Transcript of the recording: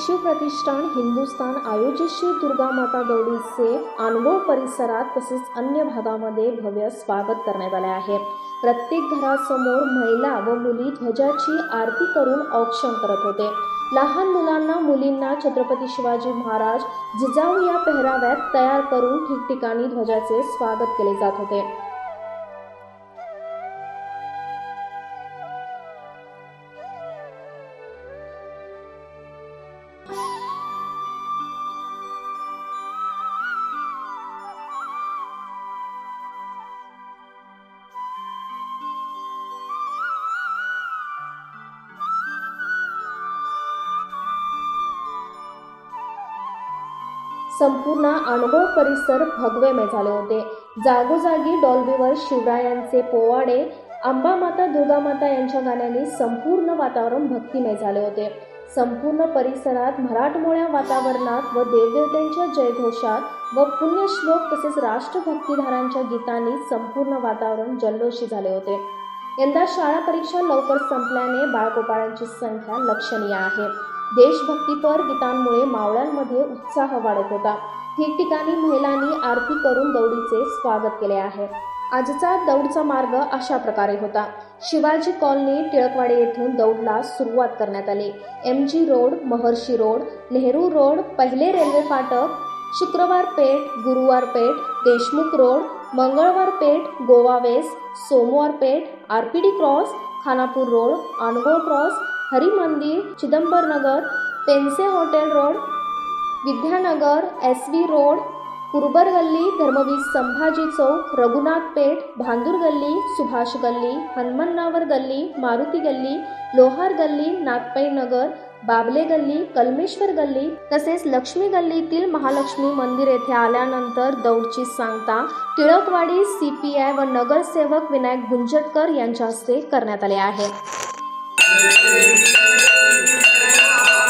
शिवप्रतिष्ठान हिंदुस्थान आयोजित श्री दुर्गा माता दौडीचे अनगोळ परिसरात तसेच अन्य भागामध्ये भव्य स्वागत करण्यात आले आहे। प्रत्येक घरासमोर महिला व मुली ध्वजाची आरती करून औक्षण करत होते। लहान मुलांना मुलींना छत्रपती शिवाजी महाराज जिजाऊ या पेहराव्यात तयार करून ठिकठिकाणी ध्वजाचे स्वागत केले जात होते। संपूर्ण अनगोळ परिसर भगवेमय झाले होते। जागोजागी डॉल्बीवर शिवरायांचे पोवाडे, अंबा माता दुर्गा माता यांच्या गाण्यांनी संपूर्ण वातावरण भक्तिमय झाले होते। संपूर्ण परिसरात मराठमोळ्या वातावरणात व देवदेवतांच्या जयघोषात व पुण्यश्लोक तसेच राष्ट्रभक्तिधारांच्या गीतांनी संपूर्ण वातावरण जल्लोषी झाले होते। यंदा शाळा परीक्षा लवकर संपल्याने बाळकोपाळांची संख्या लक्षणीय आहे। देशभक्तीपर गीतांमुळे मावळ्यांमध्ये उत्साह वाढत होता। ठिकठिकाणी महिलांनी आरती करून दौडीचे स्वागत केले आहे। आजचा दौडचा मार्ग अशा प्रकारे होता। शिवाजी कॉलनी टिळकवाडी येथून दौडला सुरुवात करण्यात आली। MG road, Maharshi road, Nehru road, पहिले रेल्वे फाटक, शुक्रवार पेठ, गुरुवार पेठ, Deshmukh road, Mangalwar Peth, Goa west, Somwar Peth, RPD cross, Khanapur road, Angol cross, Hari Mandir, Chidambar Nagar, Pense hotel road, Vidyanagar, SV road, Kurbar Galli, Dharmaveer Sambhaji चौक, रघुनाथ पेठ, भांदूर गल्ली, सुभाष गल्ली, हनुमन्नावर गल्ली, मारुती गल्ली, लोहार गल्ली, नागपई नगर, बाबले गल्ली, कलमेश्वर गल्ली तसेच लक्ष्मी गल्लीतील महालक्ष्मी मंदिर येथे आल्यानंतर दौडची सांगता टिळकवाडी CPI व नगरसेवक विनायक गुंजटकर यांच्या हस्ते करण्यात आले आहे।